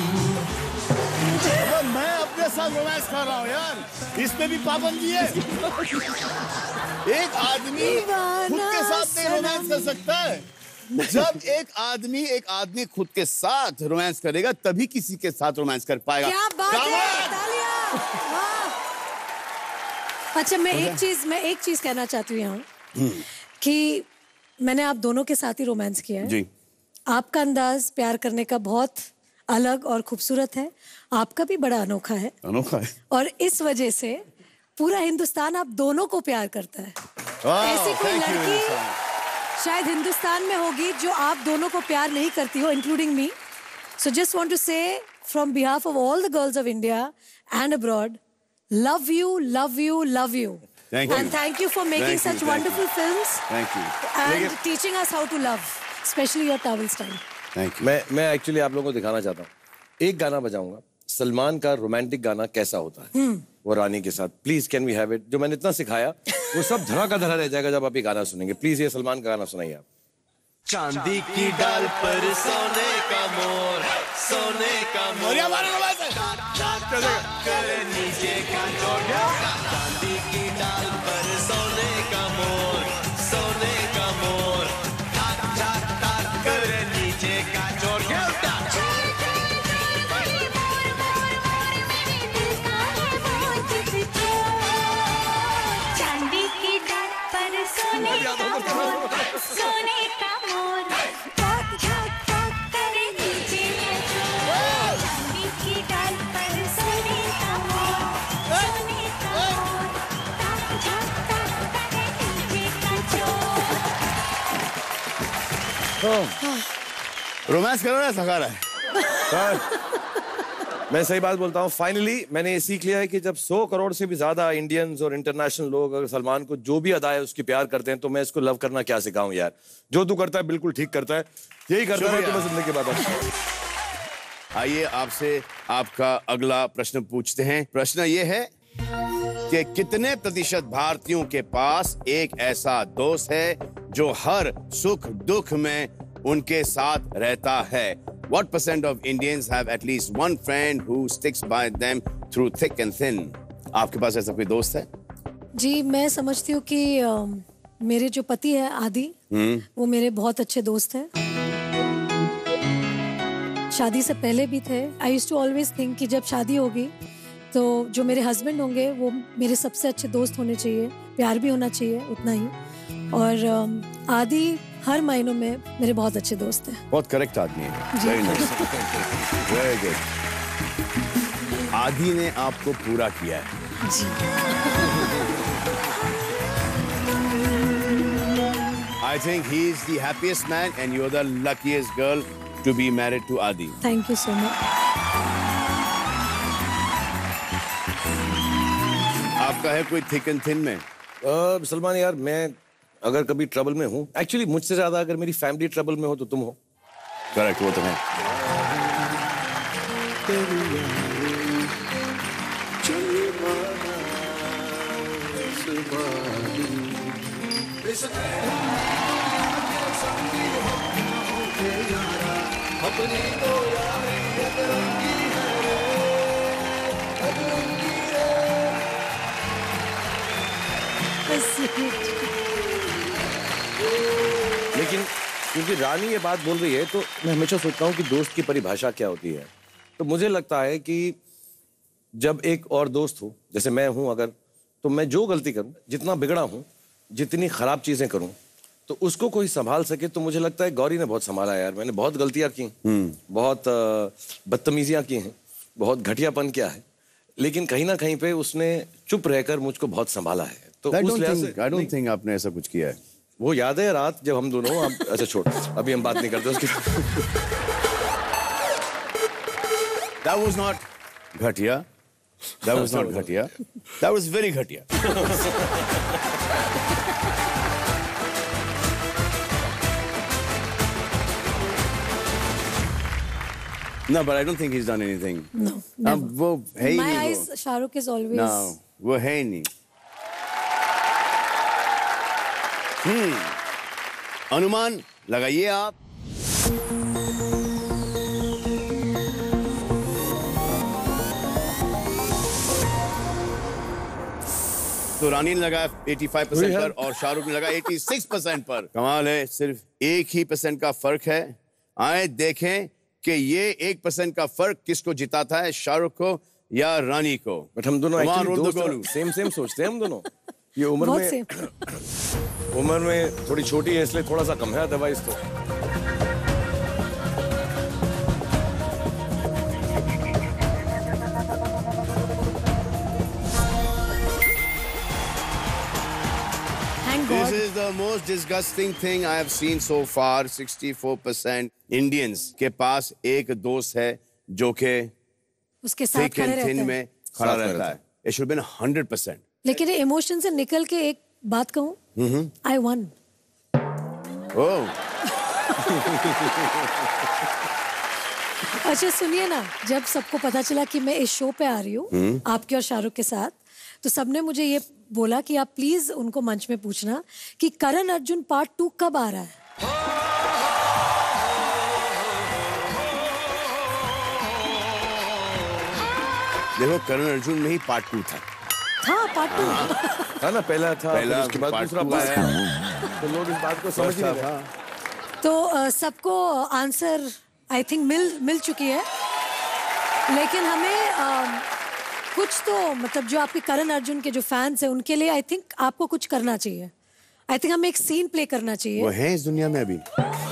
मैं अपने साथ रोमांस कर रहा हूँ यार, इसमें भी पाबंदी है। एक आदमी खुद के साथ नहीं रोमांस कर सकता है। जब एक आदमी खुद के साथ रोमांस करेगा तभी किसी के साथ रोमांस कर पाएगा। क्या बात है, तालियां। वाह। अच्छा, मैं एक चीज कहना चाहती हूँ यहाँ कि मैंने आप दोनों के साथ ही रोमांस किया है जी। आपका अंदाज प्यार करने का बहुत अलग और खूबसूरत है, आपका भी बड़ा अनोखा है। अनोखा है। और इस वजह से पूरा हिंदुस्तान आप दोनों को प्यार करता है। ऐसी कोई लड़की शायद हिंदुस्तान में होगी जो आप दोनों को प्यार नहीं करती हो, including me. So just want to say from behalf of all the girls of India and abroad, love you, love you, love you. Thank you. And thank you for making such wonderful films. Thank you. And teaching us how to love, especially your towel style. Thank you. मैं actually आप लोगों को दिखाना चाहता हूँ, एक गाना बजाऊंगा सलमान का रोमांटिक गाना कैसा होता है वो रानी के साथ। Please can we have it? जो मैंने इतना सिखाया वो सब धड़ा रह जाएगा जब आप ये गाना सुनेंगे। प्लीज ये सलमान का गाना सुनाइए आप। चांदी की डाल पर सोने का मोर, सोने का मोर करे नीचे का चोर चांदी की डाल पर सोने का मोर टाक टाक टाक करे नीचे का चोर चांदी की डाल पर सोने का मोर टाक टाक टाक करे नीचे का चोर चांदी की डाल पर सोने का मोर टाक टाक टाक करे नीचे का चोर। रोमांस करो ना, थका रहा है। मैं सही बात बोलता हूँ, फाइनली मैंने ये सीख लिया है कि जब 100 करोड़ से भी ज्यादा इंडियंस और इंटरनेशनल लोग अगर सलमान को जो भी अदा है उसकी प्यार करते हैं, तो मैं इसको लव करना क्या सिखाऊं यार। जो तू करता है बिल्कुल ठीक करता है, यही करता है तो बस जिंदगी के बाद। आइए आपसे आपका अगला प्रश्न पूछते हैं। प्रश्न ये है कि कितने प्रतिशत भारतीयों के पास एक ऐसा दोस्त है जो हर सुख दुख में उनके साथ रहता है? What % of Indians have at least one friend who sticks by them through thick and thin? आपके पास ऐसा कोई दोस्त है? जी, मैं समझती हूँ कि मेरे जो पति है आदि, वो मेरे बहुत अच्छे दोस्त हैं। शादी से पहले भी थे। I used to always think कि जब शादी होगी तो जो मेरे हस्बैंड होंगे वो मेरे सबसे अच्छे दोस्त होने चाहिए, प्यार भी होना चाहिए उतना ही। और आदि हर मायनों में मेरे बहुत अच्छे दोस्त हैं। बहुत करेक्ट आदमी है। Very nice. Very good. आदि ने आपको पूरा किया है। जी। I think he is the happiest man and you're the luckiest girl to be married to Adi. Thank you so much. आपका है कोई थिक एंड थिन में? सलमान यार, मैं अगर कभी ट्रबल में हूँ, एक्चुअली मुझसे ज्यादा अगर मेरी फैमिली ट्रबल में हो तो तुम हो। करेक्ट, वो तो है। लेकिन क्योंकि रानी ये बात बोल रही है तो मैं हमेशा सोचता हूँ कि दोस्त की परिभाषा क्या होती है। तो मुझे लगता है कि जब एक और दोस्त हो, जैसे मैं हूँ अगर, तो मैं जो गलती करूँ, जितना बिगड़ा हूँ, जितनी खराब चीजें करूँ, तो उसको कोई संभाल सके, तो मुझे लगता है गौरी ने बहुत संभाला यार। मैंने बहुत गलतियां की, बहुत बदतमीजियां की हैं, बहुत घटियापन किया है, लेकिन कहीं ना कहीं पे उसने चुप रहकर मुझको बहुत संभाला है। तो I उस लिहाज से don't think आपने ऐसा कुछ किया है। वो याद है रात जब हम दोनों अच्छा छोड़, अभी हम बात नहीं करते उसकी। That was not घटिया. That was not घटिया. That was very घटिया. No, but I don't think he's done anything. No, never. वो है ही My नहीं eyes, वो. Shahrukh is always. No, वो है ही नहीं. अनुमान लगाइए आप. तो रानी ने लगाया 85% पर और शाहरुख ने लगाया 86% पर। कमाल है, सिर्फ 1% का फर्क है। आए देखें कि ये 1% का फर्क किसको जिताता है, शाहरुख को या रानी को। बट हम दोनों सेम सोचते हैं हम दोनों। ये उम्र में थोड़ी छोटी है इसलिए थोड़ा सा कम है, अदरवाइज तो This is the most disgusting thing I have seen so far. 64% Indians के पास एक दोस्त है जो कि उसके साथ खड़े रहते हैं। में खड़ा रहता है। It should have been 100%. लेकिन इमोशन से निकल के एक बात कहूँ, I won. Oh. अच्छा सुनिए ना, जब सबको पता चला कि मैं इस शो पे आ रही हूँ आपके और शाहरुख के साथ, तो सबने मुझे ये बोला कि आप प्लीज उनको मंच में पूछना कि करण अर्जुन पार्ट 2 कब आ रहा है। देखो करण अर्जुन में ही पार्ट 2 था। पार्ट 2 था ना, पहला था, पहला, फिर उसके बाद part दूसरा two पाया, आया। तो लोग इस बात को समझ ही नहीं रहे। तो सबको आंसर आई थिंक मिल चुकी है, लेकिन हमें कुछ तो मतलब जो आपके करण अर्जुन के जो फैंस हैं उनके लिए आई थिंक आपको कुछ करना चाहिए। आई थिंक हमें एक सीन प्ले करना चाहिए। वो है इस दुनिया में अभी।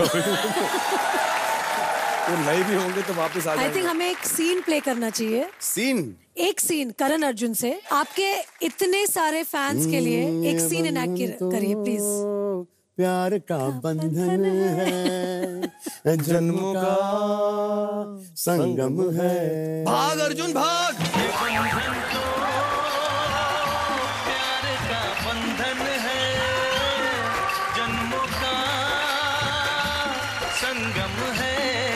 वो नहीं भी होंगे तो वापस आ आई जाएंगे। थिंक हमें एक सीन प्ले करना चाहिए। सीन? एक सीन करण अर्जुन से, आपके इतने सारे फैंस के लिए एक सीन इनैक्ट करिए प्लीज। प्यार का बंधन है, जन्मों का संगम है। भाग अर्जुन भाग। प्यार का बंधन है, जन्मों का संगम है।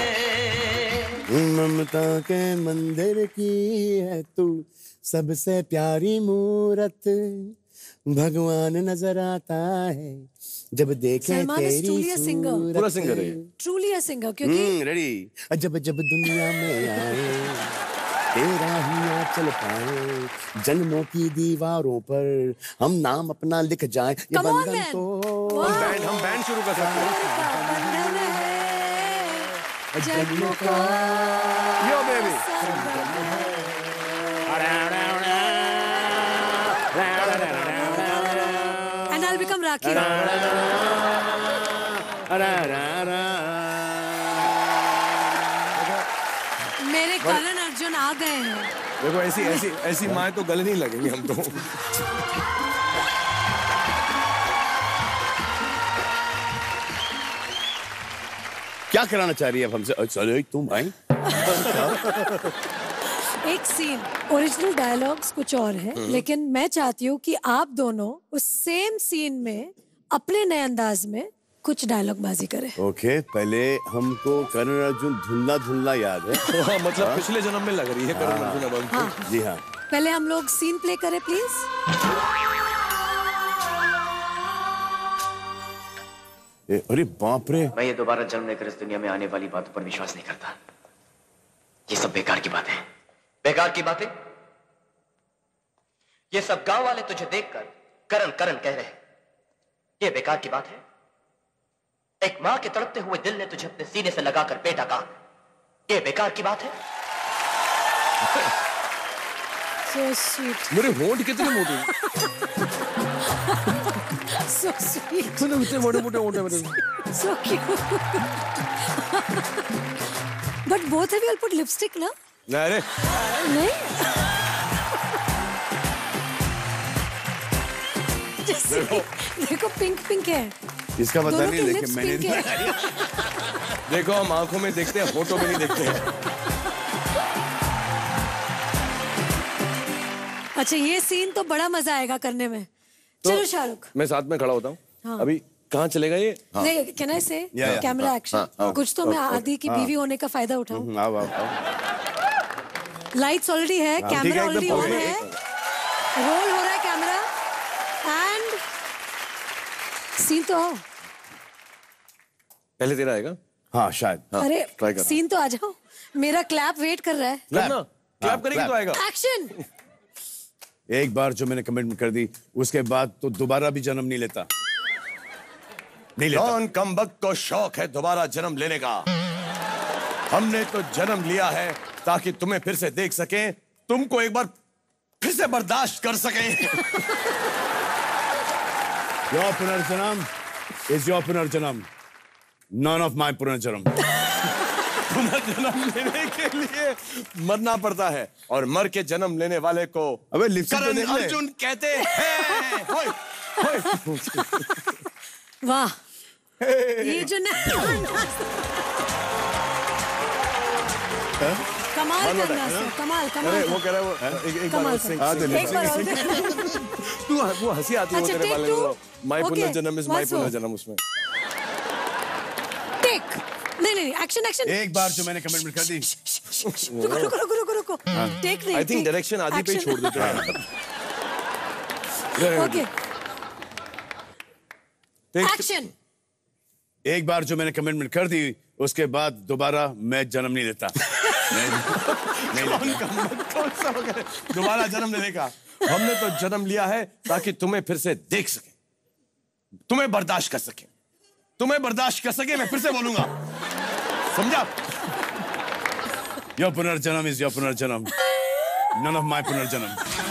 ममता के मंदिर की है तू सबसे प्यारी मूरत, भगवान नजर आता है जब देखे सलमान is तेरी truly a singer. सूरत। पूरा सिंगर है। ट्रूली अ सिंगर, क्योंकि रेडी। जब जब दुनिया में आए तेरा ही चल पाए, जन्मों की दीवारों पर हम नाम अपना लिख जाए। ये Come on, बंधन man. तो हम बैंड शुरू कर सकते हैं। बंधन है, जन्मों का yo baby. and I'll become Rakhi. मेरे करण अर्जुन आ गए हैं। देखो ऐसी माएँ तो गले नहीं लगेंगी हम तो। क्या कराना चाह रही है अब हमसे? चलो तुम आई। एक सीन, ओरिजिनल डायलॉग्स कुछ और है, लेकिन मैं चाहती हूँ कि आप दोनों उस सेम सीन में अपने नए अंदाज में कुछ डायलॉग बाजी करें। ओके, पहले हमको करण अर्जुन धुंधला धुंधला याद है। हाँ, मतलब पिछले जन्म में लग रही है करण अर्जुन अब हमको। हाँ, जी हाँ। पहले हम लोग सीन प्ले करें प्लीज। अरे बाप रे। मैं ये दोबारा जन्म लेकर इस दुनिया में आने वाली बातों पर विश्वास नहीं करता। ये सब बेकार की बातें, बेकार की बातें। ये सब गांव वाले तुझे देखकर करण करण कह रहे हैं, ये बेकार की बात है। एक मां के तड़पते हुए दिल ने तुझे अपने सीने से लगाकर बेटा कहा, ये बेकार की बात है। So sweet, मेरे होंठ कितने मोटे, so sweet, इतने मोटे मोटे होंठ है मेरे। so cute. But both of you will put lipstick, ना? नहीं अरे नहीं? जैसे देखो पिंक पिंक है। इसका पता दोनों नहीं, के लेकिन lips मैंने pink है। देखो हम आंखों में देखते हैं, होठों में नहीं देखते हैं। अच्छा, ये सीन तो बड़ा मजा आएगा करने में। चलो शाहरुख। मैं साथ में खड़ा होता हूँ। हाँ। अभी कहाँ चलेगा ये? नहीं, कैन आई से yeah. Camera action? कुछ तो मैं आदि की बीवी होने का फायदा उठाऊं। आओ आओ आओ। लाइट्स ऑलरेडी है, ठीक है, कैमरा एकदम ऑलरेडी ऑन perfect। है, रोल हो रहा है कैमरा, एंड सीन तो आओ। पहले तेरा आएगा? हाँ शायद। अरे try कर। सीन तो आ जाओ, मेरा क्लैप वेट कर रहा है। करना क्लैप करेगी clap। तो आएगा। एक्शन। एक बार जो मैंने कमिटमेंट कर दी, उसके बाद तो दोबारा भी जन्म नहीं लेता। नहीं लेता। कौन कमबख्त को शौक है दोबारा जन्म लेने का? हमने तो जन्म लिया है ताकि तुम्हें फिर से देख सकें, तुमको एक बार फिर से बर्दाश्त कर सकें। Your पुनर्जन्म is your पुनर्जन्म, none of my पुनर्जन्म। जन्म लेने के लिए मरना पड़ता है, और मर के जन्म लेने वाले को अबे लिपस्टिक करण तो देख ले। अर्जुन कहते हैं। होय, होय। वाह, ये जो कमाल का अंदाज है, कमाल अरे कमाल। वो कह रहा है वो एक बार कमाल और का। sing, हाँ, तो sing। एक बार और। तू वो हंसी आती है वो अच्छा, तेरे take वाले two? में, माय Okay, पुनर्जन्म इज माय what's वो? पुनर्जन्म उसमें। टेक। नहीं, एक्शन एक्शन। एक बार जो मैंने कमिटमेंट कर दी। रुको रुको रुको रुको रुको। टेक नहीं। आई थिंक डायरेक्शन आदि पे ही छोड़ देते हैं। Okay, Take- action. एक बार जो मैंने कमिटमेंट कर दी, उसके बाद दोबारा मैं जन्म नहीं लेता। कौन सा वगैरह दोबारा जन्म लेने का? हमने तो जन्म लिया है ताकि तुम्हें फिर से देख सके, तुम्हें बर्दाश्त कर सके, तुम्हें बर्दाश्त कर सके। मैं फिर से बोलूंगा, समझा? Your पुनर्जन्म is your पुनर्जन्म, none of my पुनर्जन्म।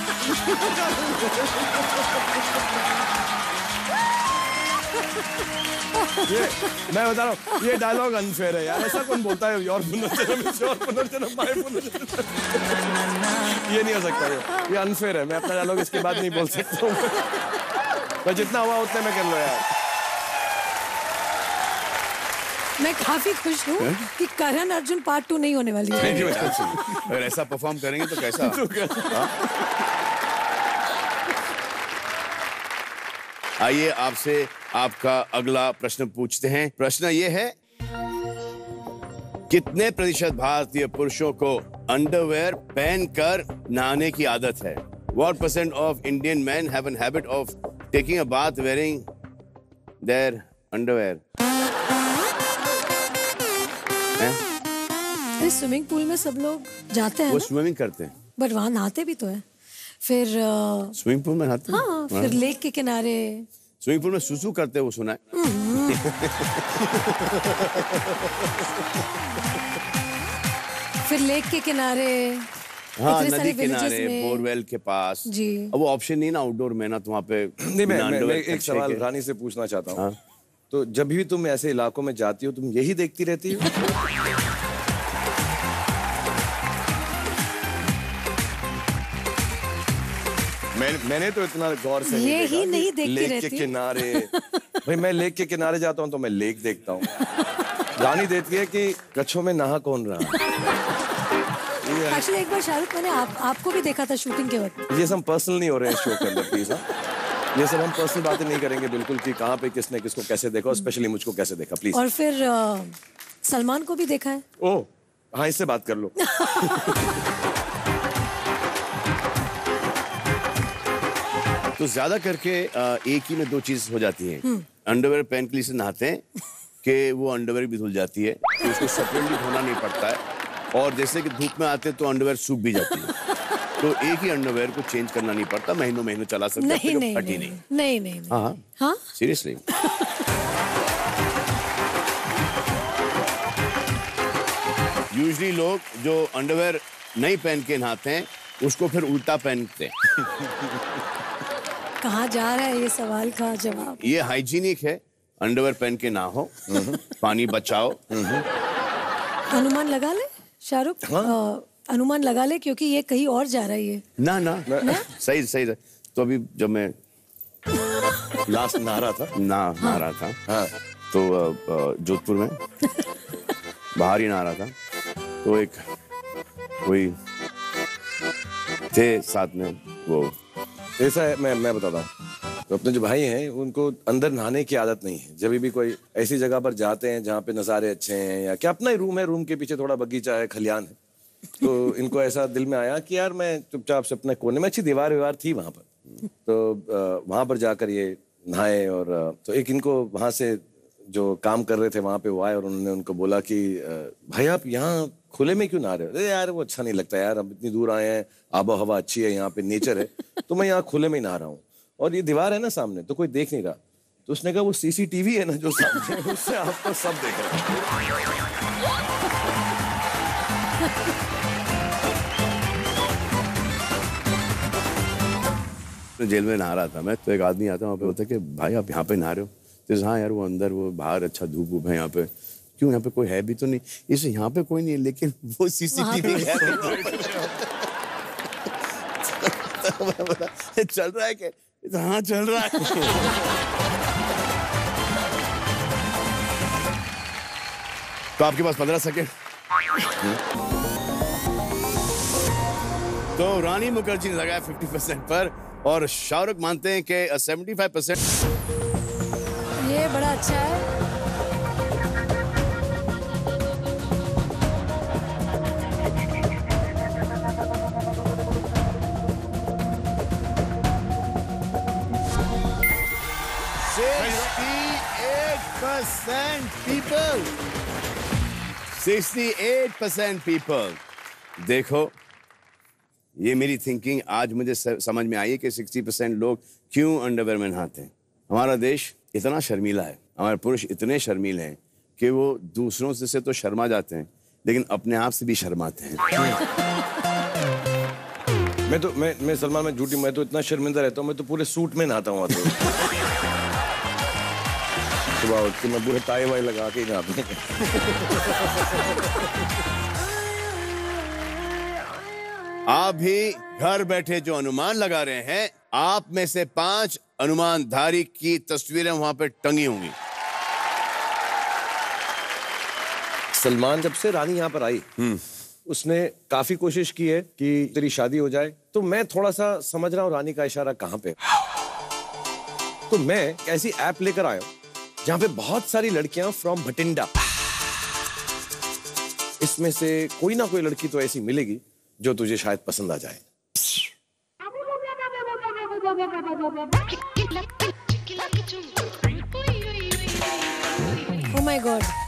ये मैं बता रहा हूँ, ये डायलॉग अनफेयर है यार। ऐसा कौन बोलता है योर पुनर्जन्म इज योर पुनर्जन्म, माय पुनर्जन्म? ये नहीं हो सकता, ये अनफेयर है। मैं अपना डायलॉग इसके बाद नहीं बोल सकता हूँ। तो जितना हुआ उतने में कर लो यार। मैं काफी खुश हूँ कि करण अर्जुन पार्ट 2 नहीं होने वाली है। अगर ऐसा परफॉर्म करेंगे तो कैसा? आइए आपसे आपका अगला प्रश्न पूछते हैं। प्रश्न ये है, कितने प्रतिशत भारतीय पुरुषों को अंडरवेयर पहनकर नहाने की आदत है? What % of Indian men have a habit of taking a bath wearing their underwear? Swimming pool में सब लोग जाते हैं वो ना, स्विमिंग करते हैं। बट वहां नहाते भी तो है। फिर स्विमिंग पूल में नहाते हैं? हाँ, फिर लेक के किनारे। स्विमिंग पूल में सुसु करते हैं, वो सुना है। फिर लेक के किनारे, हाँ, इतने सारे नदी किनारे, villages में। बोरवेल के पास। जी। अब वो ऑप्शन नहीं ना आउटडोर में, ना तो वहाँ पे नहीं, मैं underwear एक कच्चे सवाल के। रानी से पूछना चाहता हूँ। तो जब भी तुम ऐसे इलाकों में जाती हो, तुम यही देखती रहती हो? मैंने तो इतना गौर से ये देखा ही कि नहीं देखती लेक रहती। के किनारे। भाई मैं लेक के किनारे जाता हूँ तो मैं लेक देखता हूँ। रानी देखती है कि कच्छों में नहा कौन रहा है। एक्चुअली एक बार शाहरुख, मैंने आपको भी देखा था शूटिंग के वक्त। ये सब पर्सनल नहीं हो रहे हैं शो के अंदर, प्लीज। ये सब हम पर्सनल बातें नहीं करेंगे बिल्कुल, कि कहाँ पे किसने किसको कैसे देखा, स्पेशली मुझको कैसे देखा, प्लीज। और फिर सलमान को भी देखा है। ओह हाँ, इससे बात कर लो। तो ज्यादा करके एक ही में दो चीज हो जाती हैं। अंडरवेयर पहन के लिए से नहाते हैं कि वो अंडरवेयर भी धुल जाती है, तो उसको सेपरेटली धोना नहीं पड़ता है। और जैसे कि धूप में आते हैं तो अंडरवेयर सूख भी जाती है, तो एक ही अंडरवेयर को चेंज करना नहीं पड़ता, महीनों महीनों चला सकते हैं, नहीं तो नहीं फटी नहीं नहीं। नहीं नहीं नहीं। हाँ हाँ, सीरियसली। यूजुअली लोग जो अंडरवेयर नहीं पहन के नहाते हैं उसको फिर उल्टा पहनते हैं। कहाँ जा रहा है ये सवाल का जवाब? ये हाइजीनिक है, अंडरवेयर पहन के नहाओ, पानी बचाओ। अनुमान लगा ले शाहरुख, अनुमान लगा ले, क्योंकि ये कहीं और जा रहा है ये। ना ना, सही सही। तो अभी जब मैं लास्ट नहा रहा था, नहा रहा था, हाँ, तो जोधपुर में बाहर ही नहा रहा था, तो एक कोई थे साथ में, वो ऐसा है। मैं बताता हूँ, तो अपने जो भाई हैं उनको अंदर नहाने की आदत नहीं है। जब भी कोई ऐसी जगह पर जाते हैं जहाँ पे नज़ारे अच्छे हैं, या क्या अपना ही रूम है, रूम के पीछे थोड़ा बगीचा है, खलियान है, तो इनको ऐसा दिल में आया कि यार मैं चुपचाप से अपने कोने में, अच्छी दीवार वीवार थी वहाँ पर, तो वहाँ पर जाकर ये नहाए। और तो एक इनको वहाँ से जो काम कर रहे थे वहाँ पे वो आए और उन्होंने उनको बोला कि भाई आप यहाँ खुले में क्यों नहा रहे हो? अरे यार वो अच्छा नहीं लगता यार, हम इतनी दूर आए हैं, आबो हवा अच्छी है, यहाँ पे नेचर है, तो मैं यहाँ खुले में ही नहा रहा हूँ, और ये दीवार है ना सामने, तो कोई देख नहीं रहा। तो उसने कहा वो सीसीटीवी है ना जो सामने, उससे आपको सब देख रहे हैं। जेल में नहा रहा था मैं, तो एक आदमी आता वहाँ पे, बोलता कि भाई आप यहाँ पे नहा रहे हो? तो हाँ यार, वो अंदर, वो बाहर अच्छा धूप वूप है यहाँ पे। क्यों, यहाँ पे कोई है भी तो नहीं? इसे यहाँ पे कोई नहीं है, लेकिन वो सीसीटीवी है। चल रहा है क्या? हाँ चल रहा है। तो आपके पास 15 सेकेंड। तो रानी मुखर्जी ने लगाया 50% पर, और शाहरुख मानते हैं कि 75%। ये बड़ा अच्छा है। People. 68% people देखो, ये मेरी थिंकिंग आज मुझे समझ में आई है कि 60% लोग क्यों अंडरवेयर में नहाते हैं। हमारा देश इतना शर्मीला है, हमारे पुरुष इतने शर्मीले हैं कि वो दूसरों से तो शर्मा जाते हैं, लेकिन अपने आप से भी शर्माते हैं। मैं सलमान, मैं झूठी, मैं तो इतना शर्मिंदा रहता हूँ, मैं तो पूरे सूट में नहाता हूँ। सुबह उठ के मैं पूरे टाई वाई लगा के ही नहाता हूँ। आप भी घर बैठे जो अनुमान लगा रहे हैं, आप में से 5 अनुमानधारी की तस्वीरें वहां पे टंगी होंगी। सलमान जब से रानी यहाँ पर आई, उसने काफी कोशिश की है कि तेरी शादी हो जाए, तो मैं थोड़ा सा समझ रहा हूँ रानी का इशारा कहाँ पे। तो मैं ऐसी ऐप लेकर आया हूँ जहाँ पे बहुत सारी लड़कियां फ्रॉम भटिंडा, इसमें से कोई ना कोई लड़की तो ऐसी मिलेगी जो तुझे शायद पसंद आ जाए। Oh my God.